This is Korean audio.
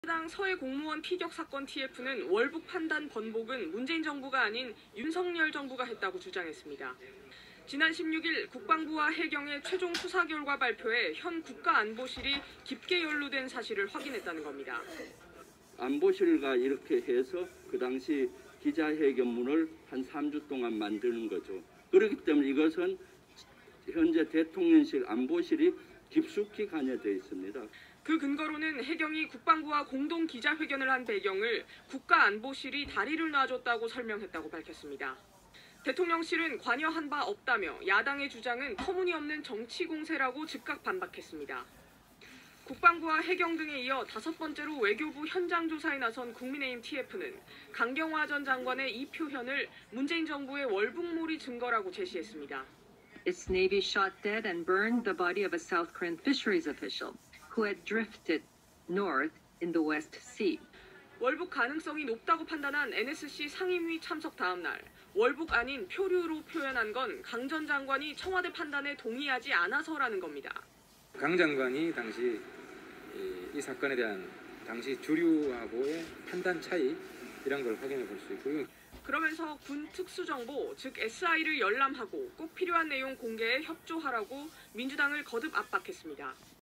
당 서해 공무원 피격 사건 TF는 월북 판단 번복은 문재인 정부가 아닌 윤석열 정부가 했다고 주장했습니다. 지난 16일 국방부와 해경의 최종 수사 결과 발표에 현 국가안보실이 깊게 연루된 사실을 확인했다는 겁니다. 안보실과 이렇게 해서 그 당시 기자회견문을 한 3주 동안 만드는 거죠. 그렇기 때문에 이것은 현재 대통령실 안보실이 깊숙이 관여되어 있습니다. 그 근거로는 해경이 국방부와 공동 기자회견을 한 배경을 국가안보실이 다리를 놔줬다고 설명했다고 밝혔습니다. 대통령실은 관여한 바 없다며 야당의 주장은 터무니없는 정치 공세라고 즉각 반박했습니다. 국방부와 해경 등에 이어 5번째로 외교부 현장 조사에 나선 국민의힘 TF는 강경화 전 장관의 이 표현을 문재인 정부의 월북몰이 증거라고 제시했습니다. Its Navy shot dead and burned the body of a South Korean fisheries official who had drifted north in the West Sea. 월북 가능성이 높다고 판단한 NSC 상임위 참석 다음 날 월북 아닌 표류로 표현한 건 강 전 장관이 청와대 판단에 동의하지 않아서라는 겁니다. 강 장관이 당시 이 사건에 대한 당시 주류하고의 판단 차이 이런 걸 확인해 볼 수 있고요. 그러면서 군 특수정보, 즉 SI를 열람하고 꼭 필요한 내용 공개에 협조하라고 민주당을 거듭 압박했습니다.